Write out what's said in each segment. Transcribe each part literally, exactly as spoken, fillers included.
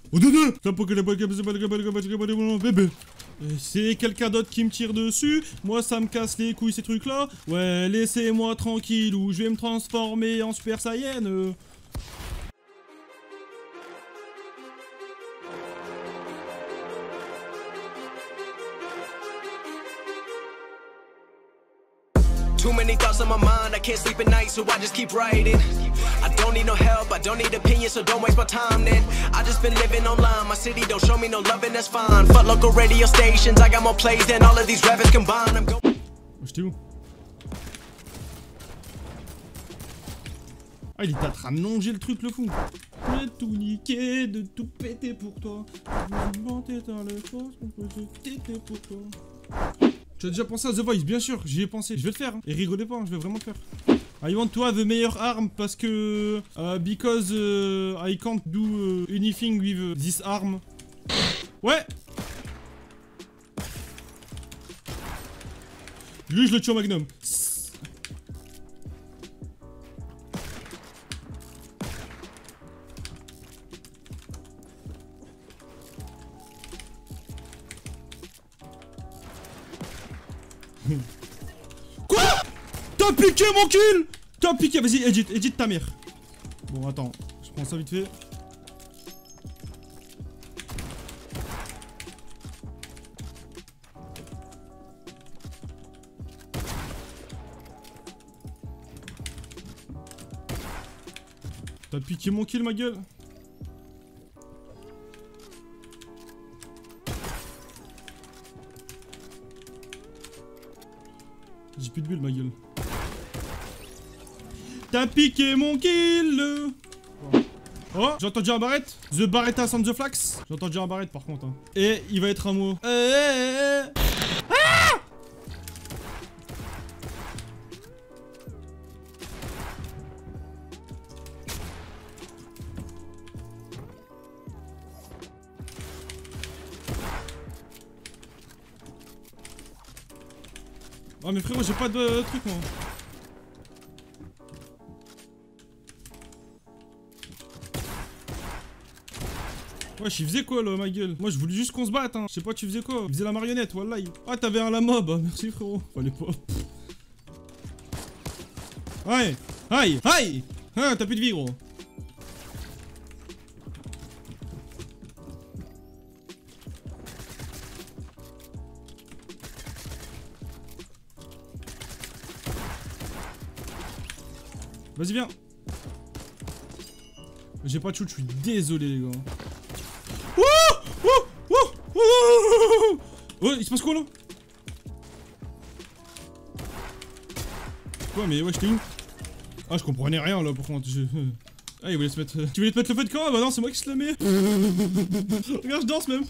C'est quelqu'un d'autre qui me tire dessus. Moi, ça me casse les couilles, ces trucs-là. Ouais, laissez-moi tranquille ou je vais me transformer en Super Saiyan. Euh. Too many thoughts on my mind, I can't sleep at night, so I just keep writing. I don't need no help, I don't need opinions, so don't waste my time then. I just been living online, my city don't show me no love and that's fine. Fuck local radio stations, I got more plays than all of these rappers combined. I'm going. J'étais où? Ah, il était en train de longer le truc, le fou. De tout niquer, de tout péter pour toi. De monter dans le force, on peut se péter pour toi. Tu as déjà pensé à The Voice, bien sûr, j'y ai pensé, je vais le faire, hein. Et rigolez pas, hein, je vais vraiment le faire. I want to have the meilleure arme parce que... Uh, because uh, I can't do uh, anything with uh, this arm. Ouais. Lui, je le tue au magnum. Quoi? T'as piqué mon kill? T'as piqué, vas-y, edit, edit ta mère. Bon, attends, je prends ça vite fait. T'as piqué mon kill, ma gueule. J'ai plus de bulles, ma gueule. T'as piqué mon kill. Oh, j'ai entendu un barrette. The Barretta Sound the Flax. J'ai entendu un barrette par contre. Hein. Et il va être un mot. Eh, eh, eh. Ah! Oh mais frérot, j'ai pas de truc moi. Wesh, il faisait quoi là, ma gueule? Moi je voulais juste qu'on se batte, hein. Je sais pas, tu faisais quoi? Il faisait la marionnette, wallah. Ah, t'avais un la mob, ah, merci frérot. Fallait pas. Aïe, aïe, aïe. Hein, t'as plus de vie, gros. Vas-y, viens. J'ai pas de shoot, je suis désolé, les gars. Oh, oh, oh, oh, oh, oh, il se passe quoi, là? Quoi, mais ouais, j'étais où? Ah, je comprenais rien, là, par contre. Je... Ah, il voulait se mettre... Tu voulais te mettre le feu de camp? Bah non, c'est moi qui se le mets. Regarde, je danse, même.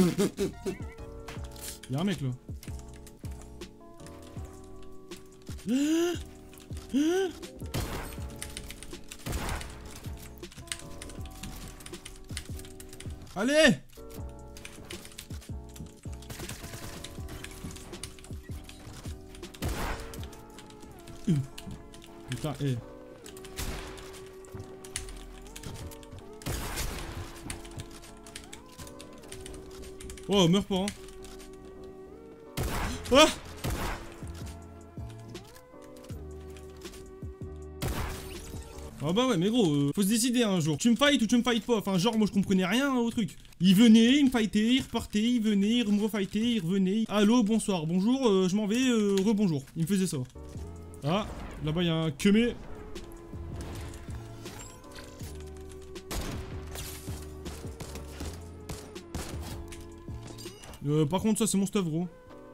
Y'a un mec, là. Allez! Euh. Putain, hé. Eh. Oh, meurs pas, hein. Ah! Ah bah ouais, mais gros, euh, faut se décider un jour. Tu me fight ou tu me fight pas? Enfin, genre, moi je comprenais rien au truc. Il venait, il me fightait, il repartait, il venait, il me refightait, il revenait. Allô, bonsoir, bonjour, euh, je m'en vais, euh, rebonjour. Il me faisait ça. Ah, là-bas il y a un queumé. Euh, par contre, ça c'est mon stuff, gros.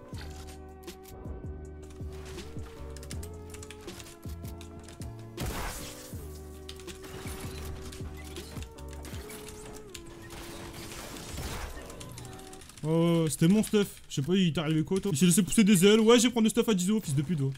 Oh, c'était mon stuff. Je sais pas, il t'est arrivé quoi, toi? Il s'est laissé pousser des ailes. Ouais, je vais prendre le stuff à dix euros, fils de pute.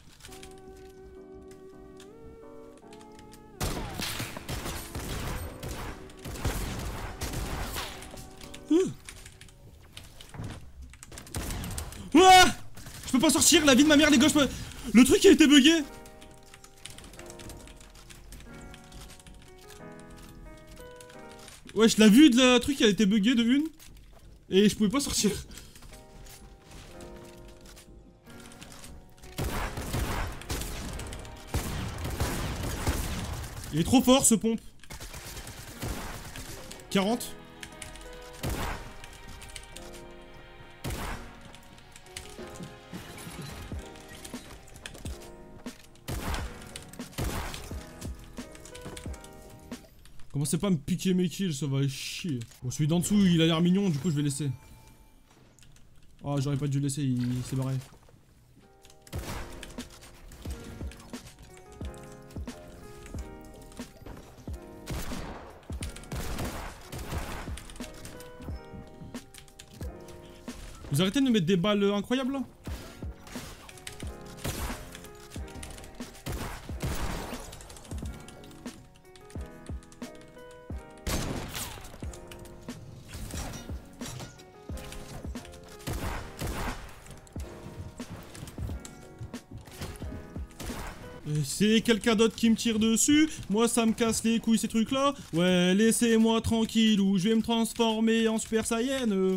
Ouah! Je peux pas sortir, la vie de ma mère, les gars, je peux... Le truc a été bugué. Wesh, la vue de la truc, elle était buggée de une. Et je pouvais pas sortir. Il est trop fort ce pompe. quarante. Commencez pas à me piquer mes kills, ça va chier. Bon, celui d'en dessous, il a l'air mignon, du coup je vais laisser. Oh, j'aurais pas dû le laisser, il, il s'est barré. Vous arrêtez de me mettre des balles incroyables là? C'est quelqu'un d'autre qui me tire dessus. Moi ça me casse les couilles ces trucs là. Ouais, laissez-moi tranquille ou je vais me transformer en Super Saiyan. euh.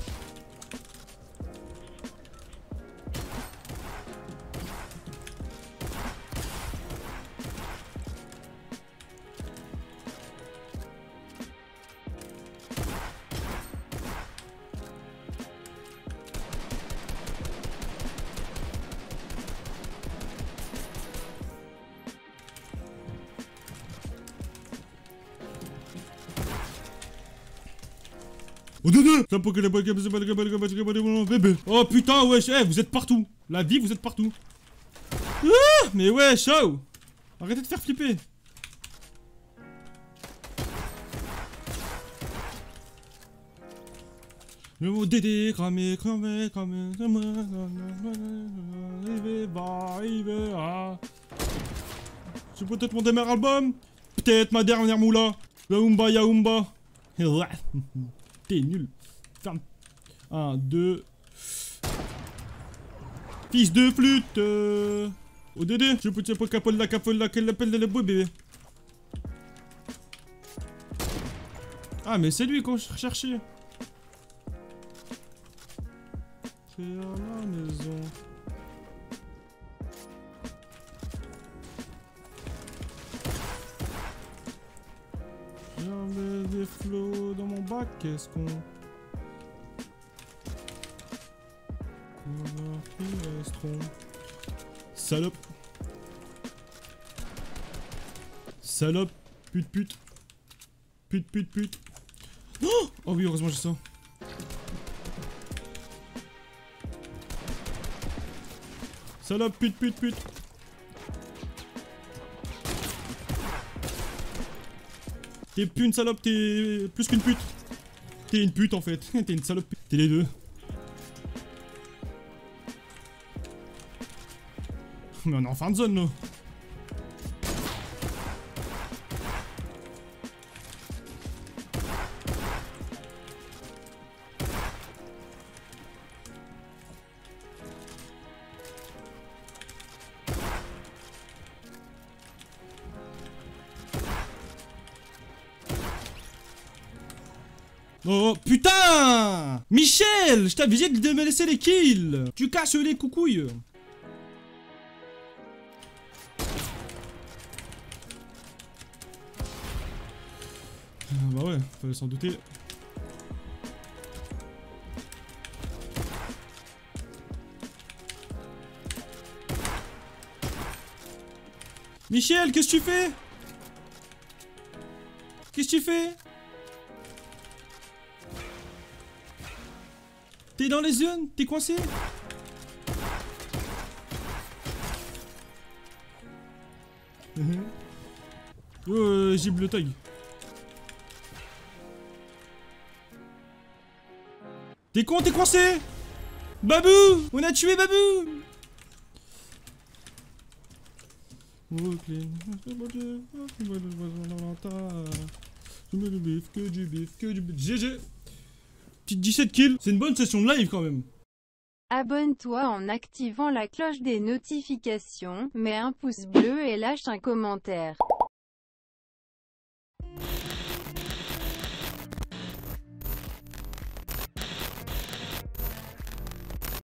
Oh putain, wesh, hey, vous êtes partout. La vie, vous êtes partout. Ah, mais wesh, oh. Arrêtez de faire flipper. Le mot Dédé, cramé, cramé, cramé, cramé, il va, il va. C'est peut-être mon dernier album. Peut-être ma dernière moula. Yaoumba, Yaoumba. T'es nul. Ferme. un, deux. Fils de flûte. Euh... Oh Dédé. Je peux te capole la capole la qu'elle appelle le bébé. Ah mais c'est lui qu'on cherchait. C'est à la maison. J'avais des flots dans mon bac, qu'est-ce qu'on... Salope. Salope. Pute pute. Pute pute pute. Oh, oh oui, heureusement j'ai ça. Salope, pute pute pute. T'es plus une salope, t'es plus qu'une pute. T'es une pute en fait. T'es une salope. T'es les deux. Mais on est en fin de zone là. Oh putain! Michel! Je t'avais dit de me laisser les kills! Tu casses les coucouilles! Bah ouais, fallait s'en douter. Michel, qu'est-ce que tu fais? Qu'est-ce que tu fais? T'es dans les zones? T'es coincé? Yo, euh, j'ai bleu tag. T'es con, t'es coincé? Babou! On a tué Babou! Je mets du bif, que du bif, que du bif. G G! Petite dix-sept kills, c'est une bonne session de live quand même. Abonne-toi en activant la cloche des notifications, mets un pouce bleu et lâche un commentaire.